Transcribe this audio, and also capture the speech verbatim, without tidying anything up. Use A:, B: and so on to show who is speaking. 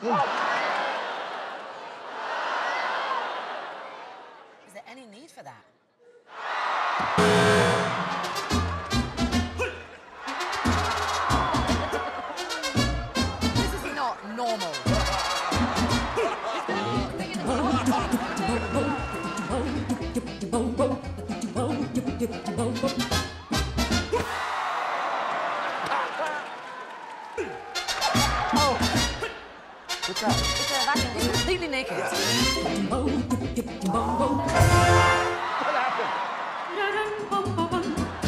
A: Is there any need for that? This is not normal.
B: Oh. What's that?
A: It's a vacuum. He's completely naked.
B: What happened?